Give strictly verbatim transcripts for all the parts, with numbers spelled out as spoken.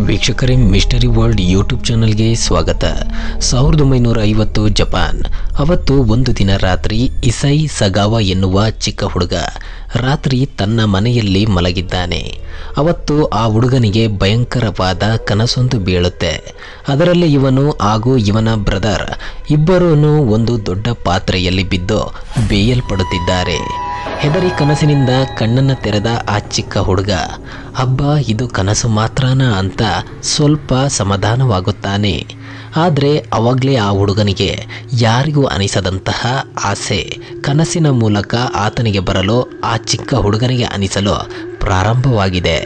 ವೀಕ್ಷಕರೇ, mystery world YouTube ಚಾನಲ್ಗೆ ಸ್ವಾಗತ. ಸಾವಿರದ ಒಂಬೈನೂರ ಐವತ್ತು ಜಪಾನ್. ಅವತ್ತು ಒಂದು ದಿನ ರಾತ್ರಿ ಇಸೈ ಸಗಾವ ಎನ್ನುವ ಚಿಕ್ಕ ಹುಡುಗ ರಾತ್ರಿ ತನ್ನ ಮನೆಯಲ್ಲಿ ಮಲಗಿದ್ದಾನೆ. ಅವತ್ತು ಆ ಹುಡುಗನಿಗೆ ಭಯಂಕರವಾದ ಕನಸೊಂದು ಬೀಳುತ್ತೆ. ಅದರಲ್ಲಿ ಇವನು ಹಾಗೂ ಇವನ ಬ್ರದರ್ ಇಬ್ಬರೂ ಒಂದು ದೊಡ್ಡ ಪಾತ್ರೆಯಲ್ಲಿ ಬಿದ್ದು ಬೇಯಲ್ಪಡುತ್ತಿದ್ದಾರೆ. ಹೆದರಿ ಕನಸಿನಿಂದ ಕಣ್ಣನ್ನು ತೆರೆದ ಆ ಚಿಕ್ಕ ಹುಡುಗ, ಹಬ್ಬ ಇದು ಕನಸು ಮಾತ್ರನಾ ಅಂತ ಸ್ವಲ್ಪ ಸಮಾಧಾನವಾಗುತ್ತಾನೆ. ಆದರೆ ಅವಾಗಲೇ ಆ ಹುಡುಗನಿಗೆ ಯಾರಿಗೂ ಅನಿಸದಂತಹ ಆಸೆ ಕನಸಿನ ಮೂಲಕ ಆತನಿಗೆ ಬರಲು ಆ ಚಿಕ್ಕ ಹುಡುಗನಿಗೆ ಅನಿಸಲು ಪ್ರಾರಂಭವಾಗಿದೆ.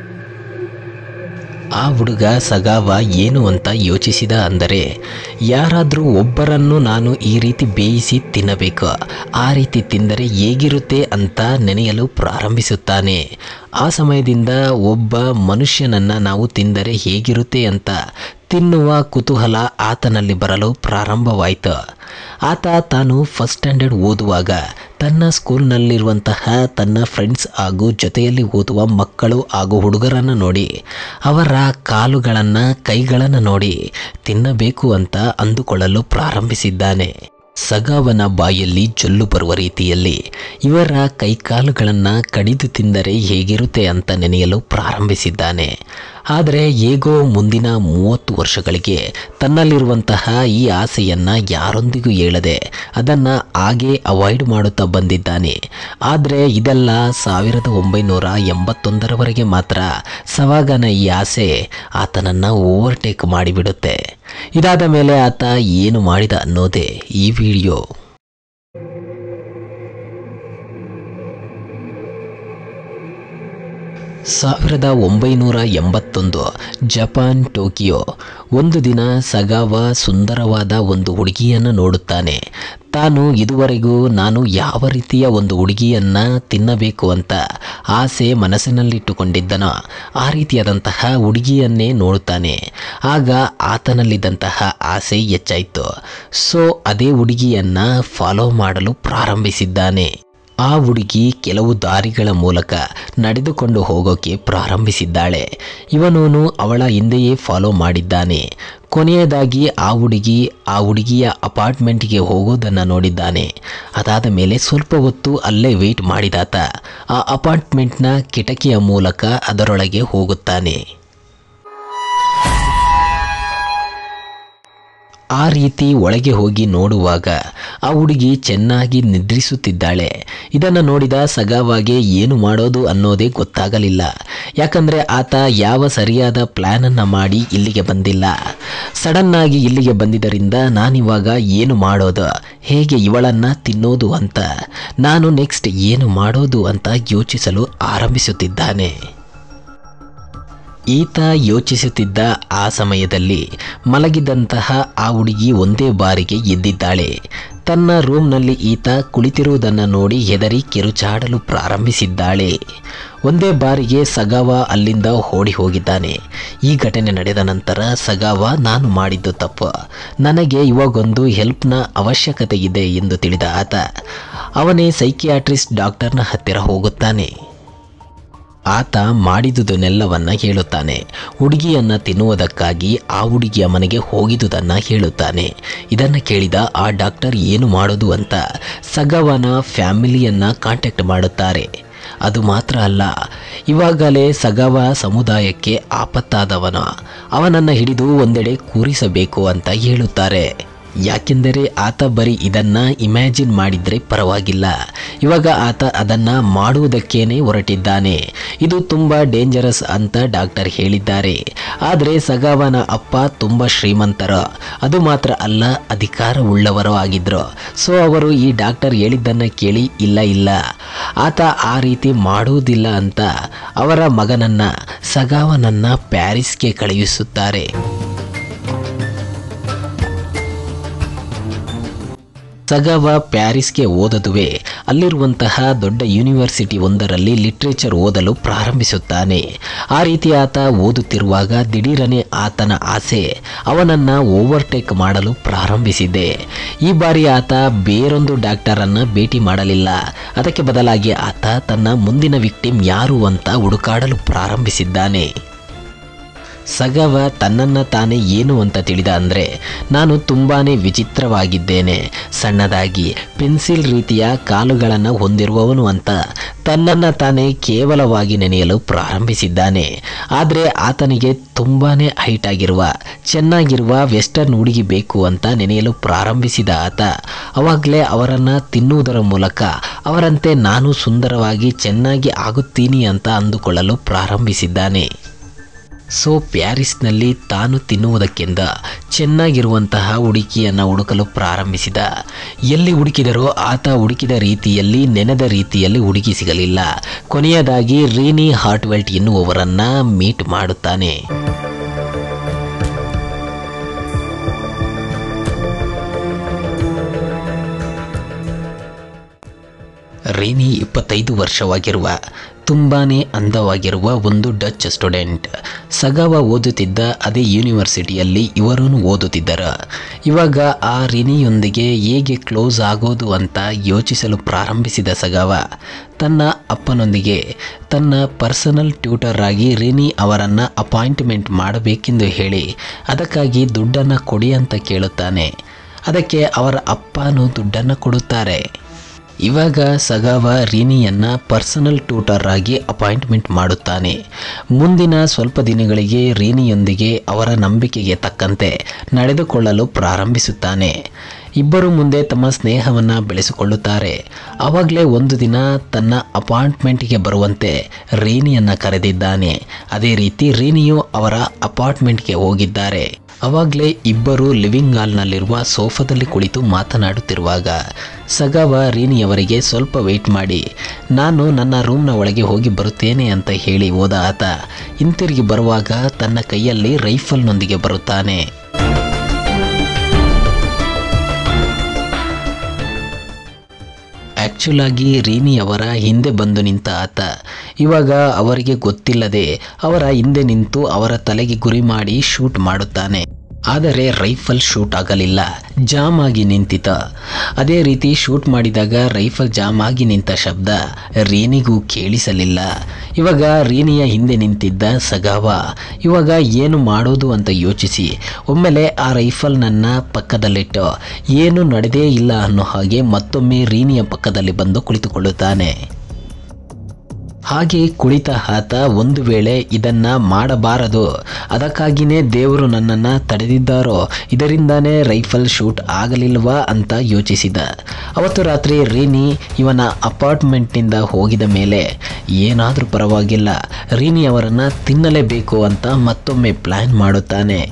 ಆ ಹುಡುಗ ಸಗಾವ ಏನು ಅಂತ ಯೋಚಿಸಿದ ಅಂದರೆ, ಯಾರಾದರೂ ಒಬ್ಬರನ್ನು ನಾನು ಈ ರೀತಿ ಬೇಯಿಸಿ ತಿನ್ನಬೇಕು, ಆ ರೀತಿ ತಿಂದರೆ ಹೇಗಿರುತ್ತೆ ಅಂತ ನೆನೆಯಲು ಪ್ರಾರಂಭಿಸುತ್ತಾನೆ. ಆ ಸಮಯದಿಂದ ಒಬ್ಬ ಮನುಷ್ಯನನ್ನು ನಾವು ತಿಂದರೆ ಹೇಗಿರುತ್ತೆ ಅಂತ ತಿನ್ನುವ ಕುತೂಹಲ ಆತನಲ್ಲಿ ಬರಲು ಪ್ರಾರಂಭವಾಯಿತು. ಆತ ತಾನು ಫಸ್ಟ್ ಸ್ಟ್ಯಾಂಡರ್ಡ್ ಓದುವಾಗ ತನ್ನ ಸ್ಕೂಲ್ನಲ್ಲಿರುವಂತಹ ತನ್ನ ಫ್ರೆಂಡ್ಸ್ ಹಾಗೂ ಜೊತೆಯಲ್ಲಿ ಓದುವ ಮಕ್ಕಳು ಹಾಗೂ ಹುಡುಗರನ್ನು ನೋಡಿ ಅವರ ಕಾಲುಗಳನ್ನು ಕೈಗಳನ್ನು ನೋಡಿ ತಿನ್ನಬೇಕು ಅಂತ ಅಂದುಕೊಳ್ಳಲು ಪ್ರಾರಂಭಿಸಿದ್ದಾನೆ. ಸಗಾವನ ಬಾಯಲ್ಲಿ ಜೊಲ್ಲು ಬರುವ ರೀತಿಯಲ್ಲಿ ಇವರ ಕೈಕಾಲುಗಳನ್ನು ಕಡಿದು ತಿಂದರೆ ಹೇಗಿರುತ್ತೆ ಅಂತ ನೆನೆಯಲು ಪ್ರಾರಂಭಿಸಿದ್ದಾನೆ. ಆದರೆ ಹೇಗೋ ಮುಂದಿನ ಮೂವತ್ತು ವರ್ಷಗಳಿಗೆ ತನ್ನಲ್ಲಿರುವಂತಹ ಈ ಆಸೆಯನ್ನು ಯಾರೊಂದಿಗೂ ಹೇಳದೆ ಅದನ್ನು ಹಾಗೇ ಅವಾಯ್ಡ್ ಮಾಡುತ್ತಾ ಬಂದಿದ್ದಾನೆ. ಆದರೆ ಇದೆಲ್ಲ ಸಾವಿರದ ಒಂಬೈನೂರ ಎಂಬತ್ತೊಂದರವರೆಗೆ ಮಾತ್ರ ಸಗಾವನ ಈ ಆಸೆ ಆತನನ್ನು ಓವರ್ಟೇಕ್ ಮಾಡಿಬಿಡುತ್ತೆ. ಇದಾದ ಮೇಲೆ ಆತ ಏನು ಮಾಡಿದ ಅನ್ನೋದೇ ಈ ವಿಡಿಯೋ. ಸಾವಿರದ ಒಂಬೈನೂರ ಎಂಬತ್ತೊಂದು ಜಪಾನ್ ಟೋಕಿಯೋ. ಒಂದು ದಿನ ಸಗಾವ ಸುಂದರವಾದ ಒಂದು ಹುಡುಗಿಯನ್ನು ನೋಡುತ್ತಾನೆ. ತಾನು ಇದುವರೆಗೂ ನಾನು ಯಾವ ರೀತಿಯ ಒಂದು ಹುಡುಗಿಯನ್ನು ತಿನ್ನಬೇಕು ಅಂತ ಆಸೆ ಮನಸ್ಸಿನಲ್ಲಿಟ್ಟುಕೊಂಡಿದ್ದನೋ ಆ ರೀತಿಯಾದಂತಹ ಹುಡುಗಿಯನ್ನೇ ನೋಡುತ್ತಾನೆ. ಆಗ ಆತನಲ್ಲಿದ್ದಂತಹ ಆಸೆ ಹೆಚ್ಚಾಯಿತು. ಸೊ ಅದೇ ಹುಡುಗಿಯನ್ನು ಫಾಲೋ ಮಾಡಲು ಪ್ರಾರಂಭಿಸಿದ್ದಾನೆ. ಆ ಹುಡುಗಿ ಕೆಲವು ದಾರಿಗಳ ಮೂಲಕ ನಡೆದುಕೊಂಡು ಹೋಗೋಕೆ ಪ್ರಾರಂಭಿಸಿದ್ದಾಳೆ. ಇವನು ಅವಳ ಹಿಂದೆಯೇ ಫಾಲೋ ಮಾಡಿದ್ದಾನೆ. ಕೊನೆಯದಾಗಿ ಆ ಹುಡುಗಿ ಆ ಹುಡುಗಿಯ ಅಪಾರ್ಟ್ಮೆಂಟ್ಗೆ ಹೋಗೋದನ್ನು ನೋಡಿದ್ದಾನೆ. ಅದಾದ ಮೇಲೆ ಸ್ವಲ್ಪ ಹೊತ್ತು ಅಲ್ಲೇ ವೆಯ್ಟ್ ಮಾಡಿದಾತ ಆ ಅಪಾರ್ಟ್ಮೆಂಟ್ನ ಕಿಟಕಿಯ ಮೂಲಕ ಅದರೊಳಗೆ ಹೋಗುತ್ತಾನೆ. ಆ ರೀತಿ ಒಳಗೆ ಹೋಗಿ ನೋಡುವಾಗ ಆ ಹುಡುಗಿ ಚೆನ್ನಾಗಿ ನಿದ್ರಿಸುತ್ತಿದ್ದಾಳೆ. ಇದನ್ನು ನೋಡಿದ ಸಗಾವಾಗೆ ಏನು ಮಾಡೋದು ಅನ್ನೋದೇ ಗೊತ್ತಾಗಲಿಲ್ಲ. ಯಾಕಂದರೆ ಆತ ಯಾವ ಸರಿಯಾದ ಪ್ಲ್ಯಾನನ್ನು ಮಾಡಿ ಇಲ್ಲಿಗೆ ಬಂದಿಲ್ಲ. ಸಡನ್ನಾಗಿ ಇಲ್ಲಿಗೆ ಬಂದಿದ್ದರಿಂದ ನಾನಿವಾಗ ಏನು ಮಾಡೋದು, ಹೇಗೆ ಇವಳನ್ನು ತಿನ್ನೋದು ಅಂತ ನಾನು ನೆಕ್ಸ್ಟ್ ಏನು ಮಾಡೋದು ಅಂತ ಯೋಚಿಸಲು ಆರಂಭಿಸುತ್ತಿದ್ದಾನೆ. ಈತ ಯೋಚಿಸುತ್ತಿದ್ದ ಆ ಸಮಯದಲ್ಲಿ ಮಲಗಿದಂತಹ ಆ ಹುಡುಗಿ ಒಂದೇ ಬಾರಿಗೆ ಎದ್ದಿದ್ದಾಳೆ. ತನ್ನ ರೂಮ್ನಲ್ಲಿ ಈತ ಕುಳಿತಿರುವುದನ್ನು ನೋಡಿ ಹೆದರಿ ಕಿರುಚಾಡಲು ಪ್ರಾರಂಭಿಸಿದ್ದಾಳೆ. ಒಂದೇ ಬಾರಿಗೆ ಸಗಾವ ಅಲ್ಲಿಂದ ಓಡಿ ಹೋಗಿದ್ದಾನೆ. ಈ ಘಟನೆ ನಡೆದ ನಂತರ ಸಗಾವ ನಾನು ಮಾಡಿದ್ದು ತಪ್ಪು, ನನಗೆ ಇವಾಗೊಂದು ಹೆಲ್ಪ್ನ ಅವಶ್ಯಕತೆ ಇದೆ ಎಂದು ತಿಳಿದ ಆತ ಅವನೇ ಸೈಕಿಯಾಟ್ರಿಸ್ಟ್ ಡಾಕ್ಟರ್ನ ಹತ್ತಿರ ಹೋಗುತ್ತಾನೆ. ಆತ ಮಾಡಿದುದನ್ನೆಲ್ಲವನ್ನ ಹೇಳುತ್ತಾನೆ. ಹುಡುಗಿಯನ್ನು ತಿನ್ನುವುದಕ್ಕಾಗಿ ಆ ಹುಡುಗಿಯ ಮನೆಗೆ ಹೋಗಿದುದನ್ನು ಹೇಳುತ್ತಾನೆ. ಇದನ್ನು ಕೇಳಿದ ಆ ಡಾಕ್ಟರ್ ಏನು ಮಾಡೋದು ಅಂತ ಸಗಾವನ ಫ್ಯಾಮಿಲಿಯನ್ನು ಕಾಂಟ್ಯಾಕ್ಟ್ ಮಾಡುತ್ತಾರೆ. ಅದು ಮಾತ್ರ ಅಲ್ಲ, ಇವಾಗಲೇ ಸಗಾವ ಸಮುದಾಯಕ್ಕೆ ಆಪತ್ತಾದವನ, ಅವನನ್ನು ಹಿಡಿದು ಒಂದೆಡೆ ಕೂರಿಸಬೇಕು ಅಂತ ಹೇಳುತ್ತಾರೆ. ಯಾಕೆಂದರೆ ಆತ ಬರೀ ಇದನ್ನು ಇಮ್ಯಾಜಿನ್ ಮಾಡಿದರೆ ಪರವಾಗಿಲ್ಲ, ಇವಾಗ ಆತ ಅದನ್ನು ಮಾಡುವುದಕ್ಕೇನೆ ಹೊರಟಿದ್ದಾನೆ. ಇದು ತುಂಬ ಡೇಂಜರಸ್ ಅಂತ ಡಾಕ್ಟರ್ ಹೇಳಿದ್ದಾರೆ. ಆದರೆ ಸಗಾವನ ಅಪ್ಪ ತುಂಬ ಶ್ರೀಮಂತರು, ಅದು ಮಾತ್ರ ಅಲ್ಲ ಅಧಿಕಾರವುಳ್ಳವರು ಆಗಿದ್ದರು. ಸೊ ಅವರು ಈ ಡಾಕ್ಟರ್ ಹೇಳಿದ್ದನ್ನು ಕೇಳಿ ಇಲ್ಲ ಇಲ್ಲ ಆತ ಆ ರೀತಿ ಮಾಡುವುದಿಲ್ಲ ಅಂತ ಅವರ ಮಗನನ್ನು ಸಗಾವನನ್ನು ಪ್ಯಾರಿಸ್ಗೆ ಕಳುಹಿಸುತ್ತಾರೆ. ಸಗಾವ ಪ್ಯಾರಿಸ್ಗೆ ಓದದುವೆ ಅಲ್ಲಿರುವಂತಹ ದೊಡ್ಡ ಯೂನಿವರ್ಸಿಟಿ ಒಂದರಲ್ಲಿ ಲಿಟ್ರೇಚರ್ ಓದಲು ಪ್ರಾರಂಭಿಸುತ್ತಾನೆ. ಆ ರೀತಿ ಆತ ಓದುತ್ತಿರುವಾಗ ದಿಢೀರನೆ ಆತನ ಆಸೆ ಅವನನ್ನು ಓವರ್ಟೇಕ್ ಮಾಡಲು ಪ್ರಾರಂಭಿಸಿದೆ. ಈ ಬಾರಿ ಆತ ಬೇರೊಂದು ಡಾಕ್ಟರನ್ನು ಭೇಟಿ ಮಾಡಲಿಲ್ಲ. ಅದಕ್ಕೆ ಬದಲಾಗಿ ಆತ ತನ್ನ ಮುಂದಿನ ವಿಕ್ಟಿಮ್ ಯಾರು ಅಂತ ಹುಡುಕಾಡಲು ಪ್ರಾರಂಭಿಸಿದ್ದಾನೆ. ಸಗವ ತನ್ನನ್ನು ತಾನೇ ಏನು ಅಂತ ತಿಳಿದ ಅಂದರೆ, ನಾನು ತುಂಬಾ ವಿಚಿತ್ರವಾಗಿದ್ದೇನೆ, ಸಣ್ಣದಾಗಿ ಪೆನ್ಸಿಲ್ ರೀತಿಯ ಕಾಲುಗಳನ್ನು ಹೊಂದಿರುವವನು ಅಂತ ತನ್ನನ್ನು ತಾನೇ ಕೇವಲವಾಗಿ ನೆನೆಯಲು ಪ್ರಾರಂಭಿಸಿದ್ದಾನೆ. ಆದರೆ ಆತನಿಗೆ ತುಂಬಾ ಹೈಟ್ ಆಗಿರುವ ಚೆನ್ನಾಗಿರುವ ವೆಸ್ಟರ್ನ್ ಹುಡುಗಿ ಬೇಕು ಅಂತ ನೆನೆಯಲು ಪ್ರಾರಂಭಿಸಿದ ಆತ ಅವಾಗಲೇ ಅವರನ್ನು ತಿನ್ನುವುದರ ಮೂಲಕ ಅವರಂತೆ ನಾನು ಸುಂದರವಾಗಿ ಚೆನ್ನಾಗಿ ಆಗುತ್ತೀನಿ ಅಂತ ಅಂದುಕೊಳ್ಳಲು ಪ್ರಾರಂಭಿಸಿದ್ದಾನೆ. ಸೊ ಪ್ಯಾರಿಸ್ನಲ್ಲಿ ತಾನು ತಿನ್ನುವುದಕ್ಕಿಂತ ಚೆನ್ನಾಗಿರುವಂತಹ ಹುಡುಗಿಯನ್ನು ಹುಡುಕಲು ಪ್ರಾರಂಭಿಸಿದ. ಎಲ್ಲಿ ಹುಡುಕಿದರೋ ಆತ ಹುಡುಕಿದ ರೀತಿಯಲ್ಲಿ ನೆನೆದ ರೀತಿಯಲ್ಲಿ ಹುಡುಗಿ ಸಿಗಲಿಲ್ಲ. ಕೊನೆಯದಾಗಿ ರೀನಿ ಹಾರ್ಟ್ವೆಲ್ಟ್ ಎನ್ನುವವರನ್ನು ಮೀಟ್ ಮಾಡುತ್ತಾನೆ. ರೀನಿ ಇಪ್ಪತ್ತೈದು ವರ್ಷವಾಗಿರುವ ತುಂಬಾ ಅಂದವಾಗಿರುವ ಒಂದು ಡಚ್ ಸ್ಟೂಡೆಂಟ್. ಸಗವ ಓದುತ್ತಿದ್ದ ಅದೇ ಯೂನಿವರ್ಸಿಟಿಯಲ್ಲಿ ಇವರೂ ಓದುತ್ತಿದ್ದರು. ಇವಾಗ ಆ ರೀನಿಯೊಂದಿಗೆ ಹೇಗೆ ಕ್ಲೋಸ್ ಆಗೋದು ಅಂತ ಯೋಚಿಸಲು ಪ್ರಾರಂಭಿಸಿದ ಸಗವ ತನ್ನ ಅಪ್ಪನೊಂದಿಗೆ ತನ್ನ ಪರ್ಸನಲ್ ಟ್ಯೂಟರ್ ಆಗಿ ರೀನಿ ಅವರನ್ನು ಅಪಾಯಿಂಟ್ಮೆಂಟ್ ಮಾಡಬೇಕೆಂದು ಹೇಳಿ ಅದಕ್ಕಾಗಿ ದುಡ್ಡನ್ನು ಕೊಡಿ ಅಂತ ಕೇಳುತ್ತಾನೆ. ಅದಕ್ಕೆ ಅವರ ಅಪ್ಪನೂ ದುಡ್ಡನ್ನು ಕೊಡುತ್ತಾರೆ. ಇವಾಗ ಸಗವ ರೀನಿಯನ್ನು ಪರ್ಸನಲ್ ಟ್ಯೂಟರ್ ಆಗಿ ಅಪಾಯಿಂಟ್ಮೆಂಟ್ ಮಾಡುತ್ತಾನೆ. ಮುಂದಿನ ಸ್ವಲ್ಪ ದಿನಗಳಿಗೆ ರೀನಿಯೊಂದಿಗೆ ಅವರ ನಂಬಿಕೆಗೆ ತಕ್ಕಂತೆ ನಡೆದುಕೊಳ್ಳಲು ಪ್ರಾರಂಭಿಸುತ್ತಾನೆ. ಇಬ್ಬರು ಮುಂದೆ ತಮ್ಮ ಸ್ನೇಹವನ್ನು ಬೆಳೆಸಿಕೊಳ್ಳುತ್ತಾರೆ. ಆವಾಗಲೇ ಒಂದು ದಿನ ತನ್ನ ಅಪಾರ್ಟ್ಮೆಂಟ್ಗೆ ಬರುವಂತೆ ರೀನಿಯನ್ನು ಕರೆದಿದ್ದಾನೆ. ಅದೇ ರೀತಿ ರೀನಿಯು ಅವರ ಅಪಾರ್ಟ್ಮೆಂಟ್ಗೆ ಹೋಗಿದ್ದಾರೆ. ಅವಾಗಲೇ ಇಬ್ಬರು ಲಿವಿಂಗ್ ಹಾಲ್ನಲ್ಲಿರುವ ಸೋಫಾದಲ್ಲಿ ಕುಳಿತು ಮಾತನಾಡುತ್ತಿರುವಾಗ ಸಗವ ರೀನಿಯವರಿಗೆ ಸ್ವಲ್ಪ ವೆಯ್ಟ್ ಮಾಡಿ, ನಾನು ನನ್ನ ರೂಮ್ನ ಒಳಗೆ ಹೋಗಿ ಬರುತ್ತೇನೆ ಅಂತ ಹೇಳಿ ಹೋದ ಆತ ಹಿಂತಿರುಗಿ ಬರುವಾಗ ತನ್ನ ಕೈಯಲ್ಲಿ ರೈಫಲ್ನೊಂದಿಗೆ ಬರುತ್ತಾನೆ. ಆ್ಯಕ್ಚುಲಾಗಿ ರೀನಿಯವರ ಹಿಂದೆ ಬಂದು ನಿಂತ ಆತ ಇವಾಗ ಅವರಿಗೆ ಗೊತ್ತಿಲ್ಲದೆ ಅವರ ಹಿಂದೆ ನಿಂತು ಅವರ ತಲೆಗೆ ಗುರಿ ಮಾಡಿ ಶೂಟ್ ಮಾಡುತ್ತಾನೆ. ಆದರೆ ರೈಫಲ್ ಶೂಟ್ ಆಗಲಿಲ್ಲ, ಜಾಮ್ ಆಗಿ ನಿಂತಿತ. ಅದೇ ರೀತಿ ಶೂಟ್ ಮಾಡಿದಾಗ ರೈಫಲ್ ಜಾಮ್ ಆಗಿ ನಿಂತ ಶಬ್ದ ರೀನಿಗೂ ಕೇಳಿಸಲಿಲ್ಲ. ಇವಾಗ ರೀನಿಯ ಹಿಂದೆ ನಿಂತಿದ್ದ ಸಗಾವ ಇವಾಗ ಏನು ಮಾಡೋದು ಅಂತ ಯೋಚಿಸಿ ಒಮ್ಮೆಲೆ ಆ ರೈಫಲ್ನನ್ನು ಪಕ್ಕದಲ್ಲಿಟ್ಟು ಏನು ನಡೆದೇ ಇಲ್ಲ ಅನ್ನೋ ಹಾಗೆ ಮತ್ತೊಮ್ಮೆ ರೀನಿಯ ಪಕ್ಕದಲ್ಲಿ ಬಂದು ಕುಳಿತುಕೊಳ್ಳುತ್ತಾನೆ. ಹಾಗೆ ಕುಳಿತ ಆತ ಒಂದು ವೇಳೆ ಇದನ್ನ ಮಾಡಬಾರದು, ಅದಕ್ಕಾಗಿಯೇ ದೇವರು ನನ್ನನ್ನು ತಡೆದಿದ್ದಾರೋ, ಇದರಿಂದಾನೇ ರೈಫಲ್ ಶೂಟ್ ಆಗಲಿಲ್ವಾ ಅಂತ ಯೋಚಿಸಿದ. ಅವತ್ತು ರಾತ್ರಿ ರೀನಿ ಇವನ ಅಪಾರ್ಟ್ಮೆಂಟ್ನಿಂದ ಹೋಗಿದ ಮೇಲೆ ಏನಾದರೂ ಪರವಾಗಿಲ್ಲ, ರೀನಿ ಅವರನ್ನು ತಿನ್ನಲೇಬೇಕು ಅಂತ ಮತ್ತೊಮ್ಮೆ ಪ್ಲ್ಯಾನ್ ಮಾಡುತ್ತಾನೆ.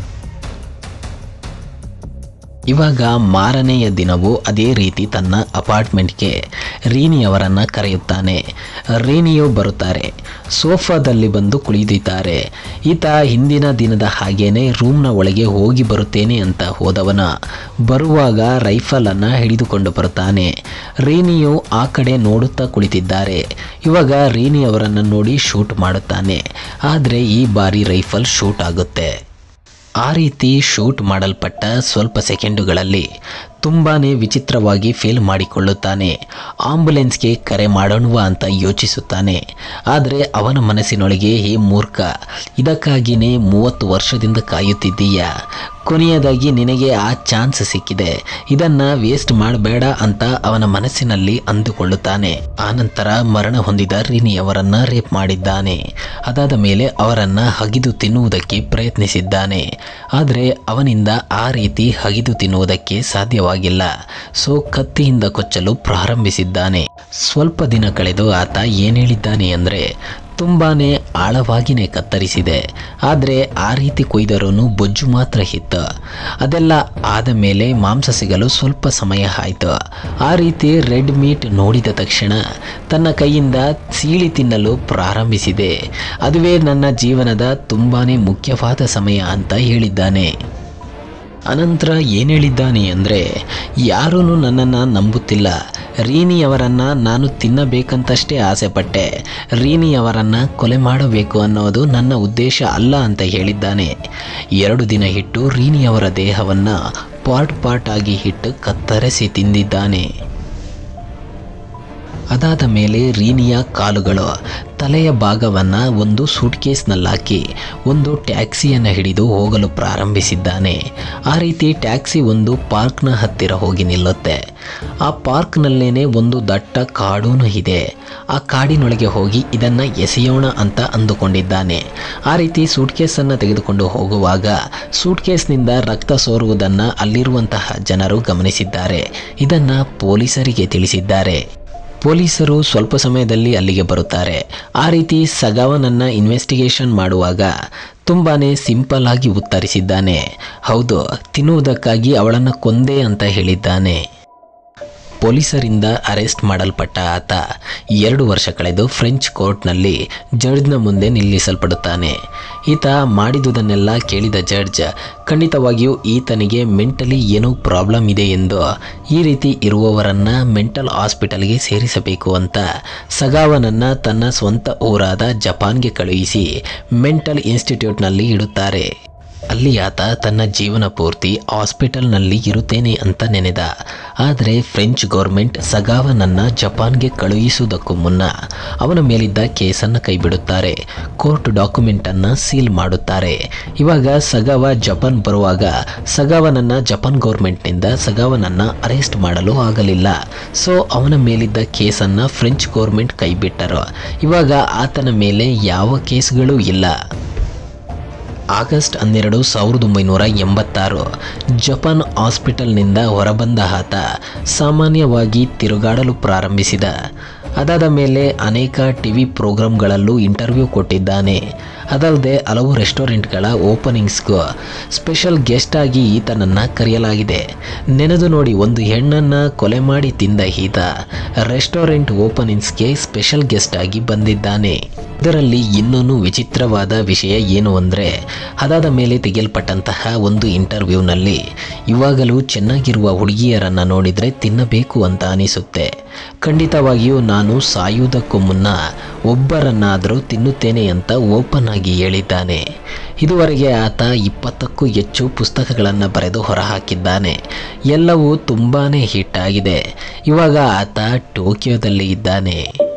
ಇವಾಗ ಮಾರನೆಯ ದಿನವೂ ಅದೇ ರೀತಿ ತನ್ನ ಅಪಾರ್ಟ್ಮೆಂಟ್ಗೆ ರೀನಿಯವರನ್ನು ಕರೆಯುತ್ತಾನೆ. ರೀನಿಯು ಬರುತ್ತಾರೆ, ಸೋಫಾದಲ್ಲಿ ಬಂದು ಕುಳಿದಿದ್ದಾರೆ. ಈತ ಹಿಂದಿನ ದಿನದ ಹಾಗೇನೆ ರೂಮ್ನ ಒಳಗೆ ಹೋಗಿ ಬರುತ್ತೇನೆ ಅಂತ ಹೋದವನ ಬರುವಾಗ ರೈಫಲನ್ನು ಹಿಡಿದುಕೊಂಡು ಬರುತ್ತಾನೆ. ರೀನಿಯು ಆ ಕಡೆ ನೋಡುತ್ತಾ ಕುಳಿತಿದ್ದಾರೆ. ಇವಾಗ ರೀನಿಯವರನ್ನು ನೋಡಿ ಶೂಟ್ ಮಾಡುತ್ತಾನೆ. ಆದರೆ ಈ ಬಾರಿ ರೈಫಲ್ ಶೂಟ್ ಆಗುತ್ತೆ. ಆ ರೀತಿ ಶೂಟ್ ಮಾಡಲ್ಪಟ್ಟ ಸ್ವಲ್ಪ ಸೆಕೆಂಡುಗಳಲ್ಲಿ ತುಂಬಾ ವಿಚಿತ್ರವಾಗಿ ಫೀಲ್ ಮಾಡಿಕೊಳ್ಳುತ್ತಾನೆ. ಆಂಬುಲೆನ್ಸ್ಗೆ ಕರೆ ಮಾಡೋಣವಾ ಅಂತ ಯೋಚಿಸುತ್ತಾನೆ. ಆದರೆ ಅವನ ಮನಸ್ಸಿನೊಳಗೆ ಹೇ ಮೂರ್ಖ, ಇದಕ್ಕಾಗಿಯೇ ಮೂವತ್ತು ವರ್ಷದಿಂದ ಕಾಯುತ್ತಿದ್ದೀಯಾ, ಕೊನೆಯದಾಗಿ ನಿನಗೆ ಆ ಚಾನ್ಸ್ ಸಿಕ್ಕಿದೆ, ಇದನ್ನು ವೇಸ್ಟ್ ಮಾಡಬೇಡ ಅಂತ ಅವನ ಮನಸ್ಸಿನಲ್ಲಿ ಅಂದುಕೊಳ್ಳುತ್ತಾನೆ. ಆನಂತರ ಮರಣ ಹೊಂದಿದ ರೀನಿಯವರನ್ನು ರೇಪ್ ಮಾಡಿದ್ದಾನೆ. ಅದಾದ ಮೇಲೆ ಅವರನ್ನು ಹಗಿದು ತಿನ್ನುವುದಕ್ಕೆ ಪ್ರಯತ್ನಿಸಿದ್ದಾನೆ. ಆದರೆ ಅವನಿಂದ ಆ ರೀತಿ ಹಗಿದು ತಿನ್ನುವುದಕ್ಕೆ ಸಾಧ್ಯವಾಗಿಲ್ಲ. ಸೊ ಕತ್ತಿಯಿಂದ ಕೊಚ್ಚಲು ಪ್ರಾರಂಭಿಸಿದ್ದಾನೆ. ಸ್ವಲ್ಪ ದಿನ ಕಳೆದು ಆತ ಏನು ಹೇಳಿದ್ದಾನೆ ಅಂದರೆ, ತುಂಬಾ ಆಳವಾಗಿಯೇ ಕತ್ತರಿಸಿದೆ, ಆದರೆ ಆ ರೀತಿ ಕೊಯ್ದರೂ ಬೊಜ್ಜು ಮಾತ್ರ ಇತ್ತು. ಅದೆಲ್ಲ ಆದ ಮೇಲೆ ಮಾಂಸ ಸಿಗಲು ಸ್ವಲ್ಪ ಸಮಯ ಆಯಿತು. ಆ ರೀತಿ ರೆಡ್ ಮೀಟ್ ನೋಡಿದ ತಕ್ಷಣ ತನ್ನ ಕೈಯಿಂದ ಸೀಳಿ ತಿನ್ನಲು ಪ್ರಾರಂಭಿಸಿದೆ. ಅದುವೇ ನನ್ನ ಜೀವನದ ತುಂಬಾ ಮುಖ್ಯವಾದ ಸಮಯ ಅಂತ ಹೇಳಿದ್ದಾನೆ. ಅನಂತರ ಏನು ಹೇಳಿದ್ದಾನೆ ಅಂದರೆ, ಯಾರೂ ನನ್ನನ್ನು ನಂಬುತ್ತಿಲ್ಲ, ರೀನಿಯವರನ್ನು ನಾನು ತಿನ್ನಬೇಕಂತಷ್ಟೇ ಆಸೆಪಟ್ಟೆ, ರೀನಿಯವರನ್ನು ಕೊಲೆ ಮಾಡಬೇಕು ಅನ್ನೋದು ನನ್ನ ಉದ್ದೇಶ ಅಲ್ಲ ಅಂತ ಹೇಳಿದ್ದಾನೆ. ಎರಡು ದಿನ ಇಟ್ಟು ರೀನಿಯವರ ದೇಹವನ್ನು ಪಾರ್ಟ್ ಪಾರ್ಟ್ ಆಗಿ ಇಟ್ಟು ಕತ್ತರಿಸಿ ತಿಂದಿದ್ದಾನೆ. ಅದಾದ ಮೇಲೆ ರೀನಿಯ ಕಾಲುಗಳು ತಲೆಯ ಭಾಗವನ್ನು ಒಂದು ಸೂಟ್ ಕೇಸ್ನಲ್ಲಾಕಿ ಒಂದು ಟ್ಯಾಕ್ಸಿಯನ್ನು ಹಿಡಿದು ಹೋಗಲು ಪ್ರಾರಂಭಿಸಿದ್ದಾನೆ. ಆ ರೀತಿ ಟ್ಯಾಕ್ಸಿ ಒಂದು ಪಾರ್ಕ್ನ ಹತ್ತಿರ ಹೋಗಿ ನಿಲ್ಲುತ್ತೆ. ಆ ಪಾರ್ಕ್ನಲ್ಲೇನೆ ಒಂದು ದಟ್ಟ ಕಾಡೂನು ಇದೆ. ಆ ಕಾಡಿನೊಳಗೆ ಹೋಗಿ ಇದನ್ನು ಎಸೆಯೋಣ ಅಂತ ಅಂದುಕೊಂಡಿದ್ದಾನೆ. ಆ ರೀತಿ ಸೂಟ್ ಕೇಸನ್ನು ತೆಗೆದುಕೊಂಡು ಹೋಗುವಾಗ ಸೂಟ್ ಕೇಸ್ನಿಂದ ರಕ್ತ ಸೋರುವುದನ್ನು ಅಲ್ಲಿರುವಂತಹ ಜನರು ಗಮನಿಸಿದ್ದಾರೆ. ಇದನ್ನು ಪೊಲೀಸರಿಗೆ ತಿಳಿಸಿದ್ದಾರೆ. ಪೊಲೀಸರು ಸ್ವಲ್ಪ ಸಮಯದಲ್ಲಿ ಅಲ್ಲಿಗೆ ಬರುತ್ತಾರೆ. ಆ ರೀತಿ ಸಗಾವನನ್ನು ಇನ್ವೆಸ್ಟಿಗೇಷನ್ ಮಾಡುವಾಗ ತುಂಬಾ ಸಿಂಪಲ್ ಆಗಿ ಉತ್ತರಿಸಿದ್ದಾನೆ. ಹೌದು, ತಿನ್ನುವುದಕ್ಕಾಗಿ ಅವಳನ್ನು ಕೊಂದೆ ಅಂತ ಹೇಳಿದ್ದಾನೆ. ಪೊಲೀಸರಿಂದ ಅರೆಸ್ಟ್ ಮಾಡಲ್ಪಟ್ಟ ಆತ ಎರಡು ವರ್ಷ ಕಳೆದು ಫ್ರೆಂಚ್ ಕೋರ್ಟ್ನಲ್ಲಿ ಜಡ್ಜ್ನ ಮುಂದೆ ನಿಲ್ಲಿಸಲ್ಪಡುತ್ತಾನೆ. ಈತ ಮಾಡಿದುದನ್ನೆಲ್ಲ ಕೇಳಿದ ಜಡ್ಜ್ ಖಂಡಿತವಾಗಿಯೂ ಈತನಿಗೆ ಮೆಂಟಲಿ ಏನೋ ಪ್ರಾಬ್ಲಮ್ ಇದೆ ಎಂದು ಈ ರೀತಿ ಇರುವವರನ್ನು ಮೆಂಟಲ್ ಹಾಸ್ಪಿಟಲ್ಗೆ ಸೇರಿಸಬೇಕು ಅಂತ ಸಗಾವನನ್ನು ತನ್ನ ಸ್ವಂತ ಊರಾದ ಜಪಾನ್ಗೆ ಕಳುಹಿಸಿ ಮೆಂಟಲ್ ಇನ್ಸ್ಟಿಟ್ಯೂಟ್ನಲ್ಲಿ ಇಡುತ್ತಾರೆ. ಅಲ್ಲಿ ಆತ ತನ್ನ ಜೀವನ ಪೂರ್ತಿ ಹಾಸ್ಪಿಟಲ್ನಲ್ಲಿ ಇರುತ್ತೇನೆ ಅಂತ ನೆನೆದ. ಆದರೆ ಫ್ರೆಂಚ್ ಗೌರ್ಮೆಂಟ್ ಸಗಾವನನ್ನು ಜಪಾನ್ಗೆ ಕಳುಹಿಸುವುದಕ್ಕೂ ಮುನ್ನ ಅವನ ಮೇಲಿದ್ದ ಕೇಸನ್ನು ಕೈಬಿಡುತ್ತಾರೆ. ಕೋರ್ಟ್ ಡಾಕ್ಯುಮೆಂಟನ್ನು ಸೀಲ್ ಮಾಡುತ್ತಾರೆ. ಇವಾಗ ಸಗಾವ ಜಪಾನ್ ಬರುವಾಗ ಸಗಾವನನ್ನು ಜಪಾನ್ ಗೌರ್ಮೆಂಟ್ನಿಂದ ಸಗಾವನನ್ನು ಅರೆಸ್ಟ್ ಮಾಡಲು ಆಗಲಿಲ್ಲ. ಸೊ ಅವನ ಮೇಲಿದ್ದ ಕೇಸನ್ನು ಫ್ರೆಂಚ್ ಗೌರ್ಮೆಂಟ್ ಕೈಬಿಟ್ಟರು. ಇವಾಗ ಆತನ ಮೇಲೆ ಯಾವ ಕೇಸ್ಗಳೂ ಇಲ್ಲ. ಆಗಸ್ಟ್ ಹನ್ನೆರಡು ಸಾವಿರದ ಒಂಬೈನೂರ ಎಂಬತ್ತಾರು ಜಪಾನ್ ಹಾಸ್ಪಿಟಲ್ನಿಂದ ಹೊರಬಂದ ಆತ ಸಾಮಾನ್ಯವಾಗಿ ತಿರುಗಾಡಲು ಪ್ರಾರಂಭಿಸಿದ. ಅದಾದ ಮೇಲೆ ಅನೇಕ ಟಿ ವಿ ಪ್ರೋಗ್ರಾಮ್ಗಳಲ್ಲೂ ಇಂಟರ್ವ್ಯೂ ಕೊಟ್ಟಿದ್ದಾನೆ. ಅದಲ್ಲದೆ ಹಲವು ರೆಸ್ಟೋರೆಂಟ್ಗಳ ಓಪನಿಂಗ್ಸ್ಗೂ ಸ್ಪೆಷಲ್ ಗೆಸ್ಟ್ ಆಗಿ ಈತನನ್ನು ಕರೆಯಲಾಗಿದೆ. ನೆನೆದು ನೋಡಿ, ಒಂದು ಹೆಣ್ಣನ್ನು ಕೊಲೆ ಮಾಡಿ ತಿಂದ ಈತ ರೆಸ್ಟೋರೆಂಟ್ ಓಪನಿಂಗ್ಸ್ಗೆ ಸ್ಪೆಷಲ್ ಗೆಸ್ಟ್ ಆಗಿ ಬಂದಿದ್ದಾನೆ. ಇದರಲ್ಲಿ ಇನ್ನೊಂದು ವಿಚಿತ್ರವಾದ ವಿಷಯ ಏನು ಅಂದರೆ, ಅದಾದ ಮೇಲೆ ತೆಗೆಯಲ್ಪಟ್ಟಂತಹ ಒಂದು ಇಂಟರ್ವ್ಯೂನಲ್ಲಿ ಇವಾಗಲೂ ಚೆನ್ನಾಗಿರುವ ಹುಡುಗಿಯರನ್ನು ನೋಡಿದರೆ ತಿನ್ನಬೇಕು ಅಂತ ಅನಿಸುತ್ತೆ. ಖಂಡಿತವಾಗಿಯೂ ನಾನು ಸಾಯುವುದಕ್ಕೂ ಮುನ್ನ ಒಬ್ಬರನ್ನಾದರೂ ತಿನ್ನುತ್ತೇನೆ ಅಂತ ಓಪನ್ ಆಗಿ ಹೇಳಿದ್ದಾನೆ. ಇದುವರೆಗೆ ಆತ ಇಪ್ಪತ್ತಕ್ಕೂ ಹೆಚ್ಚು ಪುಸ್ತಕಗಳನ್ನು ಬರೆದು ಹೊರಹಾಕಿದ್ದಾನೆ. ಎಲ್ಲವೂ ತುಂಬಾ ಹಿಟ್ ಆಗಿದೆ. ಇವಾಗ ಆತ ಟೋಕಿಯೋದಲ್ಲಿ ಇದ್ದಾನೆ.